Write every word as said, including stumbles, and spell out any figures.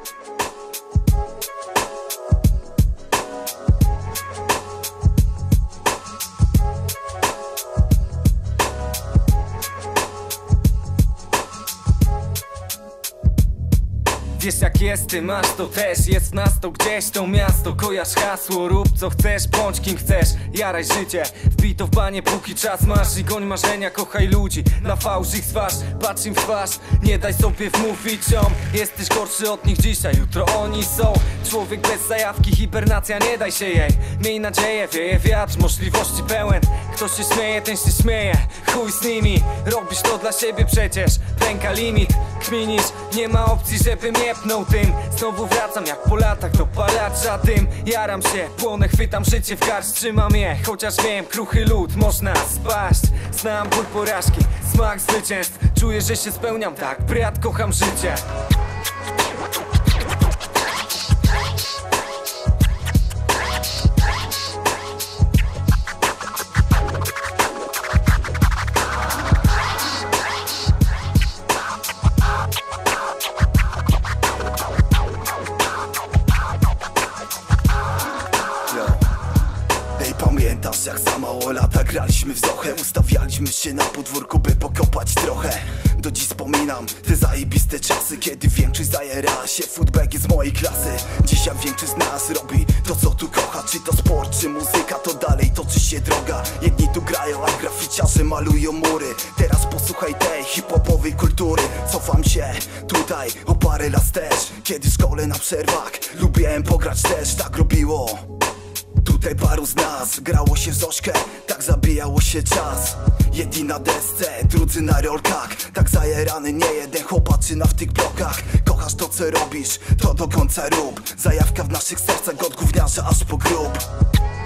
Wiesz jak jest, ty masz to też. Jest nas to gdzieś, to miasto. Kojarz hasło, rób co chcesz, bądź kim chcesz. Jaraj życie, wbij to w banie póki czas masz. I goń marzenia, kochaj ludzi na fałsz ich twarz. Patrz im w twarz, nie daj sobie wmówić om. Jesteś gorszy od nich dzisiaj, jutro oni są. Człowiek bez zajawki, hibernacja, nie daj się jej. Miej nadzieję, wieje wiatr, możliwości pełen. Kto się śmieje, ten się śmieje, chuj z nimi. Robisz to dla siebie przecież, pęka limit. Kminisz, nie ma opcji, żebym nie pnął tym. Znowu wracam jak po latach do palacza dym. Jaram się, płonę, chwytam życie w garść. Trzymam je, chociaż wiem, kruchy lód można spaść. Znam ból porażki, smak zwycięstw. Czuję, że się spełniam, tak, brat, kocham życie. Pamiętasz jak za mało lata graliśmy w zochę. Ustawialiśmy się na podwórku, by pokopać trochę. Do dziś wspominam te zajebiste czasy, kiedy większość zajerała się footbagi z mojej klasy. Dzisiaj większość z nas robi to co tu kocha. Czy to sport, czy muzyka, to dalej toczy się droga. Jedni tu grają, a graficiarze malują mury. Teraz posłuchaj tej hip-hopowej kultury. Cofam się tutaj o parę lat też, kiedy w szkole na przerwach lubiłem pograć też. Tak robiło tutaj paru z nas, grało się w Zośkę, tak zabijało się czas. Jedni na desce, drudzy na rolkach. Tak zajerany nie jeden chłopaczyna w tych blokach. Kochasz to co robisz, to do końca rób. Zajawka w naszych sercach od gówniarza aż po grób.